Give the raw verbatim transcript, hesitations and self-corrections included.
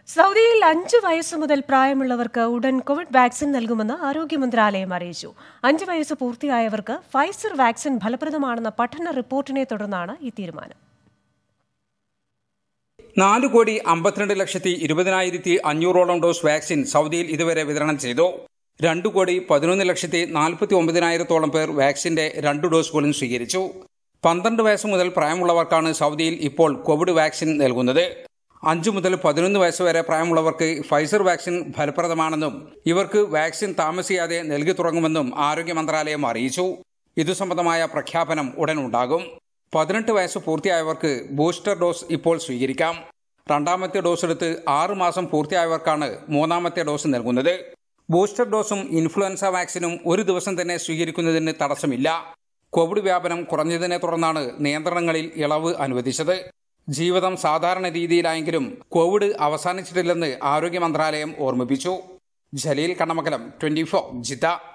സൗദിയിൽ അഞ്ച് വയസ്സ് മുതൽ പ്രായമുള്ളവർക്ക് ഉടൻ കോവിഡ് വാക്സിൻ നൽകുമെന്ന് ആരോഗ്യ മന്ത്രാലയം അറിയിച്ചു. അഞ്ച് വയസ്സ് പൂർത്തിയായവർക്ക് ഫൈസർ വാക്സിൻ ഫലപ്രദമാണെന്ന പഠന റിപ്പോർട്ടിനെ തുടർന്നാണ് ഈ തീരുമാനം. നാല് കോടി അമ്പത്തിരണ്ട് ലക്ഷത്തി ഇരുപതിനായിരത്തി അഞ്ഞൂറോളം ഡോസ് വാക്സിൻ സൗദിയിൽ ഇതുവരെ വിതരണം ചെയ്തു. രണ്ടു കോടി പതിനൊന്ന് ലക്ഷത്തി നാൽപ്പത്തി ഒമ്പതിനായിരത്തോളം പേർ വാക്സിന്റെ രണ്ട് ഡോസുകളും സ്വീകരിച്ചു. പന്ത്രണ്ട് വയസ്സ് മുതൽ പ്രായമുള്ളവർക്കാണ് സൗദിയിൽ ഇപ്പോൾ കോവിഡ് വാക്സിൻ നൽകുന്നത്. അഞ്ചു മുതൽ പതിനൊന്ന് വയസ്സ് വരെ പ്രായമുള്ളവർക്ക് ഫൈസർ വാക്സിൻ ഫലപ്രദമാണെന്നും ഇവർക്ക് വാക്സിൻ താമസിയാതെ നൽകി തുടങ്ങുമെന്നും ആരോഗ്യ മന്ത്രാലയം അറിയിച്ചു. ഇതു സംബന്ധമായ പ്രഖ്യാപനം ഉടൻ ഉണ്ടാകും. പതിനെട്ട് വയസ്സ് പൂർത്തിയായവർക്ക് ബൂസ്റ്റർ ഡോസ് ഇപ്പോൾ സ്വീകരിക്കാം. രണ്ടാമത്തെ ഡോസ് എടുത്ത് ആറ് മാസം പൂർത്തിയായവർക്കാണ് മൂന്നാമത്തെ ഡോസ് നൽകുന്നത്. ബൂസ്റ്റർ ഡോസും ഇൻഫ്ലുവൻസ വാക്സിനും ഒരു ദിവസം തന്നെ സ്വീകരിക്കുന്നതിന് തടസ്സമില്ല. കോവിഡ് വ്യാപനം കുറഞ്ഞതിനെ തുടർന്നാണ് നിയന്ത്രണങ്ങളിൽ ഇളവ് അനുവദിച്ചത്. ജീവിതം സാധാരണ രീതിയിലായെങ്കിലും കോവിഡ് അവസാനിച്ചിട്ടില്ലെന്ന് ആരോഗ്യ മന്ത്രാലയം ഓർമ്മിപ്പിച്ചു. Jaleel Kannamangalam, twenty four, Jeddah.